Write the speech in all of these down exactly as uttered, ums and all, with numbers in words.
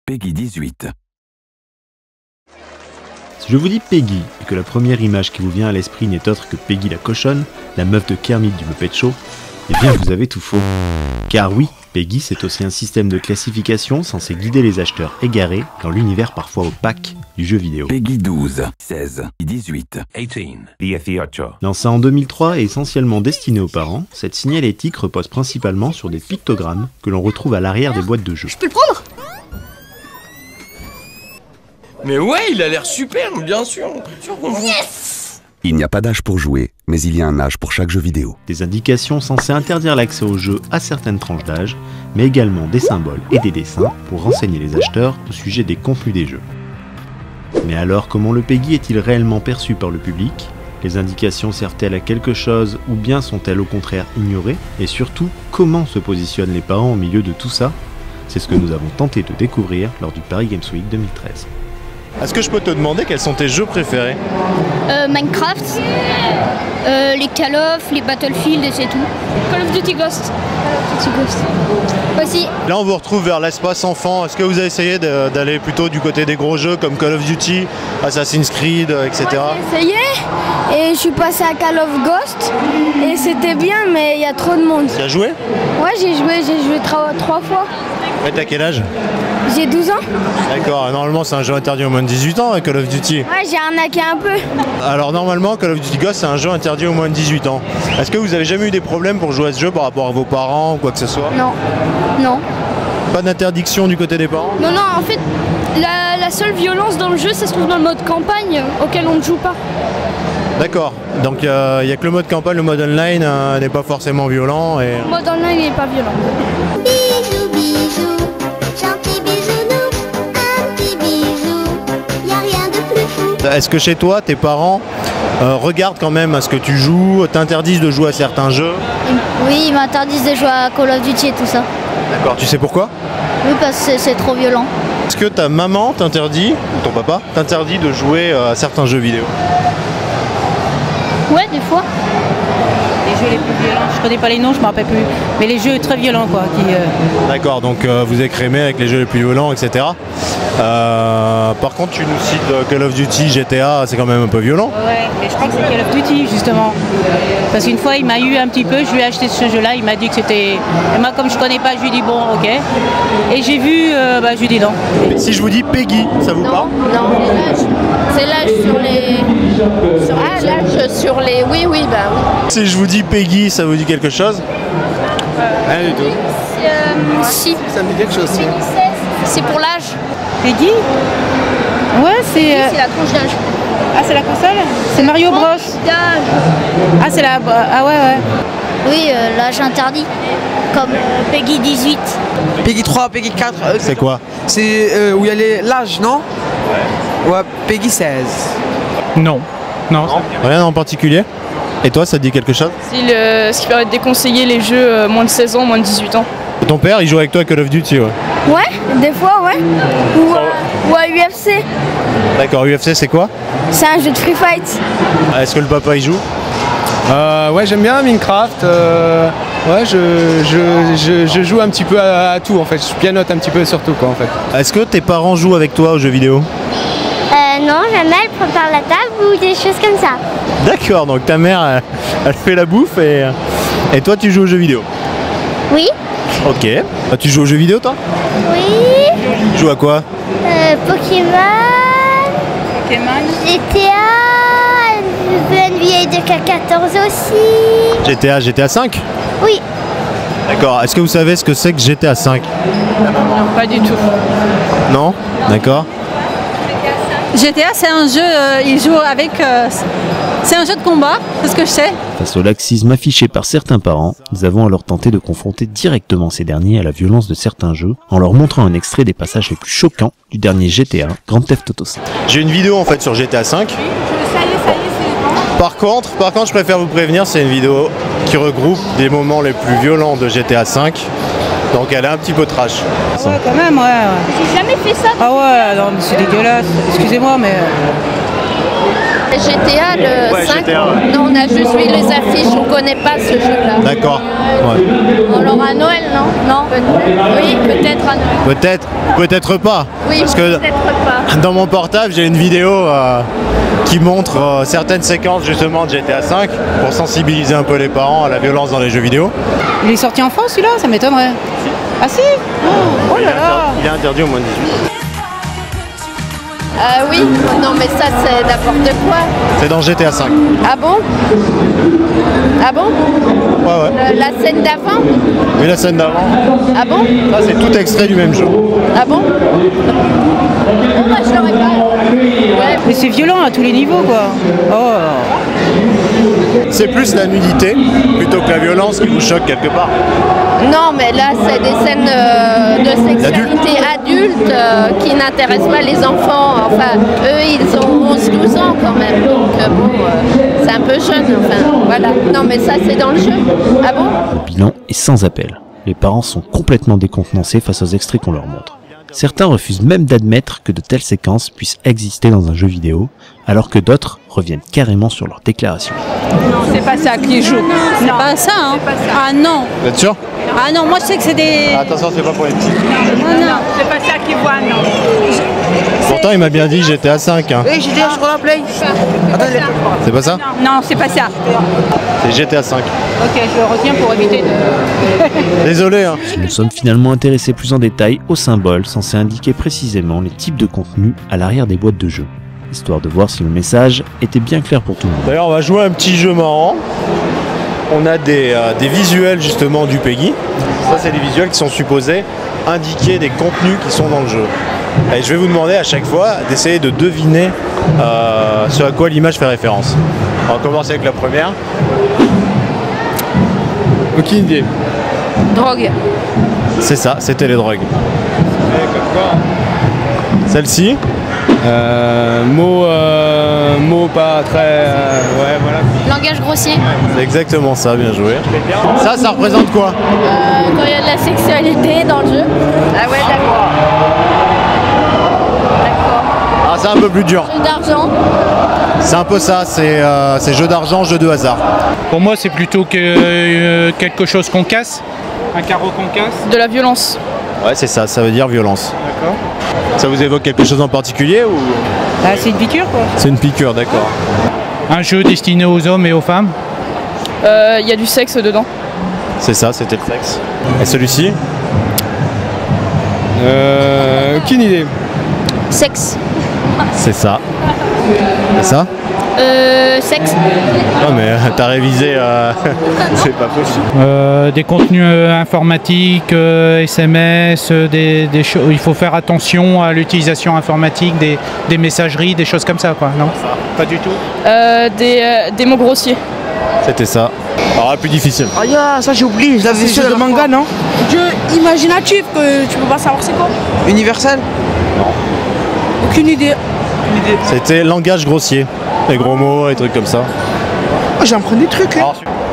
Peggy dix-huit. Si je vous dis Peggy et que la première image qui vous vient à l'esprit n'est autre que Peggy la cochonne, la meuf de Kermit du Muppet Show, eh bien vous avez tout faux. Car oui, Peggy c'est aussi un système de classification censé guider les acheteurs égarés dans l'univers parfois opaque du jeu vidéo. Peggy douze, seize, dix-huit, dix-huit. Lancée en deux mille trois et essentiellement destinée aux parents, cette signalétique repose principalement sur des pictogrammes que l'on retrouve à l'arrière des boîtes de jeux. Je peux le prendre? Mais ouais, il a l'air super, bien sûr. Yes! Il n'y a pas d'âge pour jouer, mais il y a un âge pour chaque jeu vidéo. Des indications censées interdire l'accès au jeu à certaines tranches d'âge, mais également des symboles et des dessins pour renseigner les acheteurs au sujet des contenus des jeux. Mais alors, comment le Peggy est-il réellement perçu par le public? Les indications servent-elles à quelque chose ou bien sont-elles au contraire ignorées? Et surtout, comment se positionnent les parents au milieu de tout ça? C'est ce que nous avons tenté de découvrir lors du Paris Games Week deux mille treize. Est-ce que je peux te demander quels sont tes jeux préférés? euh, Minecraft, euh, les Call of, les Battlefield et c'est tout. Call of Duty Ghost. Call of Duty Ghost. Aussi. Là on vous retrouve vers l'espace enfant. Est-ce que vous avez essayé d'aller plutôt du côté des gros jeux comme Call of Duty, Assassin's Creed, et cetera? J'ai essayé et je suis passé à Call of Ghost et c'était bien mais il y a trop de monde. Tu as joué? Ouais, j'ai joué, j'ai joué trois, trois fois. Et t'as quel âge? J'ai douze ans. D'accord, normalement c'est un jeu interdit aux moins de dix-huit ans, Call of Duty. Ouais, j'ai arnaqué un peu. Alors normalement Call of Duty Ghost c'est un jeu interdit aux moins de dix-huit ans. Est-ce que vous avez jamais eu des problèmes pour jouer à ce jeu par rapport à vos parents ou quoi que ce soit? Non, non. Pas d'interdiction du côté des parents? Non, non, en fait, la, la seule violence dans le jeu, ça se trouve dans le mode campagne auquel on ne joue pas. D'accord, donc il euh, n'y a que le mode campagne, le mode online euh, n'est pas forcément violent et... Le mode online n'est pas violent. Bisous, bisous, gentil bisounou, un petit bisou, y a rien de plus fou. Est-ce que chez toi, tes parents euh, regardent quand même à ce que tu joues, t'interdisent de jouer à certains jeux? Oui, ils m'interdisent de jouer à Call of Duty et tout ça. D'accord, tu sais pourquoi? Oui, parce que c'est trop violent. Est-ce que ta maman t'interdit, ou ton papa, t'interdit de jouer à certains jeux vidéo? Ouais, des fois. Les jeux les plus violents, je connais pas les noms, je me rappelle plus. Mais les jeux très violents quoi. Qui, euh... D'accord, donc euh, vous écrémez avec les jeux les plus violents, et cetera. Euh, par contre, tu nous cites euh, Call of Duty, G T A, c'est quand même un peu violent. Ouais, mais je crois que c'est Call of Duty justement. Parce qu'une fois, il m'a eu un petit peu, je lui ai acheté ce jeu-là, il m'a dit que c'était... Et moi, comme je connais pas, je lui ai dit bon, ok. Et j'ai vu, euh, bah, je lui ai dit non. Si je vous dis Peggy, ça vous parle? Non, c'est l'âge sur les... Sur ah, l'âge sur les... Oui, oui, bah oui. Si je vous dis Peggy, ça vous dit quelque chose? Rien du tout. Euh, si. Ça me dit quelque chose. C'est pour l'âge. Peggy? Ouais, c'est... Oui, euh... c'est la tranche d'âge. Ah, c'est la console? C'est Mario Bros. Ah, c'est la... Ah ouais, ouais. Oui, euh, l'âge interdit, comme euh, Peggy dix-huit. Peggy trois, Peggy quatre. Euh, c'est quoi? C'est euh, où il y a l'âge, non? Ouais. Ouais, Peggy seize. Non. Non. non. Rien en particulier? Et toi, ça te dit quelque chose? C'est le, ce qui permet de déconseiller les jeux euh, moins de seize ans, moins de dix-huit ans. Et ton père, il joue avec toi à Call of Duty, ouais? Ouais, des fois, ouais. Ou, euh, ou à U F C. D'accord, U F C, c'est quoi? C'est un jeu de free fight. Est-ce que le papa, il joue? Euh, ouais, j'aime bien Minecraft. Euh, ouais, je, je, je, je joue un petit peu à, à tout, en fait. Je pianote un petit peu sur tout, quoi, en fait. Est-ce que tes parents jouent avec toi aux jeux vidéo? Euh, non, jamais elle prépare la table ou des choses comme ça. D'accord, donc ta mère, elle, elle fait la bouffe et, et toi, tu joues aux jeux vidéo? Oui. Ok. Tu joues aux jeux vidéo, toi? Oui. Tu joues à quoi? Euh, Pokémon. Pokémon. G T A. N B A deux K quatorze aussi. G T A, G T A cinq? Oui. D'accord. Est-ce que vous savez ce que c'est que G T A cinq? Non, pas du tout. Non? D'accord. G T A, c'est un jeu, euh, il joue avec... Euh, c'est un jeu de combat, c'est ce que je sais. Face au laxisme affiché par certains parents, nous avons alors tenté de confronter directement ces derniers à la violence de certains jeux en leur montrant un extrait des passages les plus choquants du dernier G T A, Grand Theft Auto cinq. J'ai une vidéo en fait sur G T A cinq. Par contre, par contre, je préfère vous prévenir, c'est une vidéo qui regroupe des moments les plus violents de G T A cinq. Donc elle est un petit peu trash. Ouais, quand même, ouais. ouais. J'ai jamais fait ça. Ah ouais, non, mais c'est dégueulasse. Excusez-moi, mais... G T A, le Ouais, cinq. G T A, ouais. Non, on a juste vu les affiches, on connaît pas ce jeu-là. D'accord. Ouais. On l'aura à Noël, non? Non. Oui, peut-être à Noël. Peut-être, peut-être pas. Oui, Parce que peut-être pas. dans mon portable, j'ai une vidéo euh, qui montre euh, certaines séquences justement de G T A cinq pour sensibiliser un peu les parents à la violence dans les jeux vidéo. Il est sorti en France celui-là, ça m'étonnerait. Ah si? Oh, oh là là. Il est interdit au moins de dix-huit. Ah oui, non mais ça c'est n'importe quoi. C'est dans G T A cinq. Ah bon? Ah bon? Ouais, ouais. Le- la scène d'avant? Oui, la scène d'avant. Ah bon? Ça, c'est tout extrait du même jeu. Ah bon? Bon, moi je l'aurais pas. Ouais. Mais c'est violent à tous les niveaux quoi. Oh. C'est plus la nudité plutôt que la violence qui vous choque quelque part. Non mais là c'est des scènes euh, de sexualité adulte euh, qui n'intéressent pas les enfants. Enfin, eux ils ont onze douze ans quand même. Donc euh, bon, euh, c'est un peu jeune. Enfin, voilà. Non mais ça c'est dans le jeu. Ah bon? Le bilan est sans appel. Les parents sont complètement décontenancés face aux extraits qu'on leur montre. Certains refusent même d'admettre que de telles séquences puissent exister dans un jeu vidéo, alors que d'autres reviennent carrément sur leurs déclarations. Non, c'est pas ça qui joue. C'est pas ça, hein. Ah non. Vous êtes sûr? Ah non, moi je sais que c'est des... Ah, attention, c'est pas pour les petits. Non, non, c'est pas ça qu'ils voient, non. Pourtant, il m'a bien dit G T A cinq. Hein. Oui, G T A sur la Play. Attendez. C'est pas ça? Non, c'est pas ça. C'est G T A cinq. Ok, je retiens pour éviter de... Désolé. Hein. Nous nous sommes finalement intéressés plus en détail aux symboles censés indiquer précisément les types de contenus à l'arrière des boîtes de jeu, histoire de voir si le message était bien clair pour tout le monde. D'ailleurs, on va jouer un petit jeu marrant. On a des, euh, des visuels justement du PEGI. Ça, c'est des visuels qui sont supposés indiquer des contenus qui sont dans le jeu. Et je vais vous demander à chaque fois d'essayer de deviner euh, ce à quoi l'image fait référence. On va commencer avec la première. Aucune idée. Drogue. C'est ça, c'était les drogues. Celle-ci. Euh, mot, euh, mot pas très... euh, ouais, voilà. Langage grossier. C'est exactement ça, bien joué. Ça, ça représente quoi? Euh, quand il y a de la sexualité dans le jeu. Ah ouais, d'accord. D'accord. Ah, c'est un peu plus dur. Jeu d'argent. C'est un peu ça, c'est euh, c'est jeu d'argent, jeu de hasard. Pour moi, c'est plutôt que euh, quelque chose qu'on casse, un carreau qu'on casse. De la violence. Ouais, c'est ça, ça veut dire violence. D'accord. Ça vous évoque quelque chose en particulier ou? Bah, c'est une piqûre quoi. C'est une piqûre, d'accord. Un jeu destiné aux hommes et aux femmes. Il euh, y a du sexe dedans. C'est ça, c'était le sexe. Et celui-ci? Euh, aucune idée. Sexe. C'est ça. C'est ça? Euh, sexe. Non mais t'as révisé, euh... c'est pas possible. Euh, des contenus euh, informatiques, euh, S M S, euh, des, des choses. Il faut faire attention à l'utilisation informatique, des, des messageries, des choses comme ça, quoi. Non? Pas du tout. Euh, des, euh, des mots grossiers. C'était ça. Alors, plus difficile. Ah, yeah, ça j'ai oublié, je l'avais C'est sur jeu le de manga, non? Jeu imaginatif que tu peux pas savoir c'est quoi. Universel? Aucune idée. C'était langage grossier. Les gros mots, les trucs comme ça. Oh, j'en prends des trucs. Hein.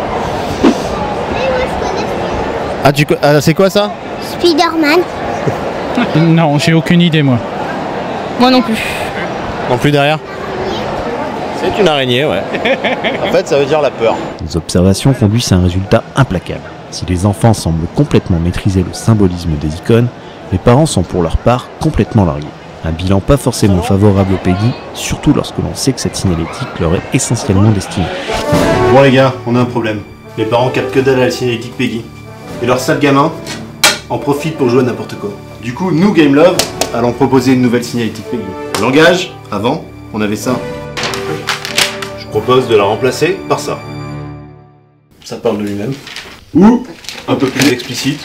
Ah, tu... ah, c'est quoi ça? Spider-Man. Non, j'ai aucune idée, moi. Moi non plus. Non plus derrière? C'est une araignée, ouais. En fait, ça veut dire la peur. Les observations conduisent à un résultat implacable. Si les enfants semblent complètement maîtriser le symbolisme des icônes, les parents sont pour leur part complètement largués. Un bilan pas forcément favorable au PEGI, surtout lorsque l'on sait que cette signalétique leur est essentiellement destinée. Bon les gars, on a un problème. Les parents captent que dalle à la signalétique PEGI. Et leurs sales gamins en profitent pour jouer à n'importe quoi. Du coup, nous, Game Love, allons proposer une nouvelle signalétique PEGI. Le langage, avant, on avait ça. Je propose de la remplacer par ça. Ça parle de lui-même. Ou, un peu plus explicite,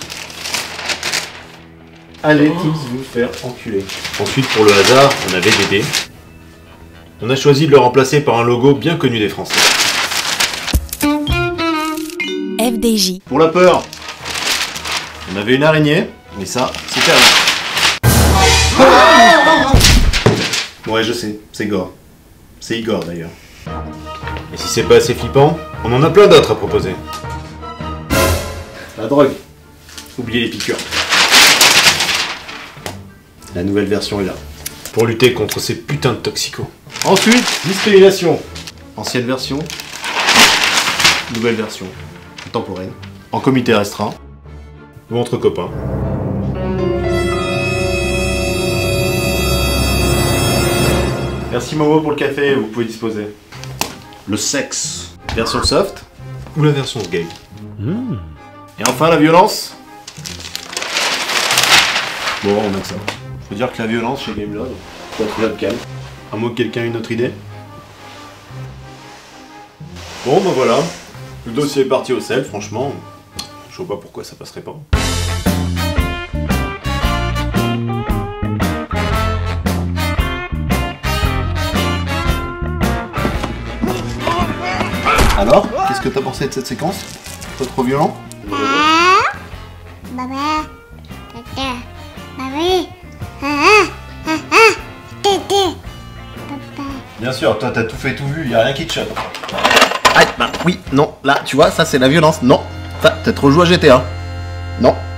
allez tous vous faire enculer. Ensuite, pour le hasard, on avait des dés. On a choisi de le remplacer par un logo bien connu des Français. F D J. Pour la peur, on avait une araignée, mais ça, c'était avant. Ouais, je sais, c'est Gore. C'est Igor d'ailleurs. Et si c'est pas assez flippant, on en a plein d'autres à proposer. La drogue. Oubliez les piqûres. La nouvelle version est là. Pour lutter contre ces putains de toxicos. Ensuite, discrimination. Ancienne version, nouvelle version, contemporaine, en comité restreint ou entre copains. Merci Momo pour le café, vous pouvez disposer. Le sexe, version soft ou la version gay. Mmh. Et enfin la violence. Bon, on met ça. Faut dire que la violence chez Game Love, faut être là calme. À moins que quelqu'un ait une autre idée. Bon, ben voilà. Le dossier est parti au sel, franchement. Je vois pas pourquoi ça passerait pas. Alors, qu'est-ce que t'as pensé de cette séquence? Pas trop violent? Bien sûr, toi t'as tout fait, tout vu, y a rien qui te choque. Ah, bah oui, non, là, tu vois, ça c'est la violence, non. Enfin, t'as trop joué à G T A. Non.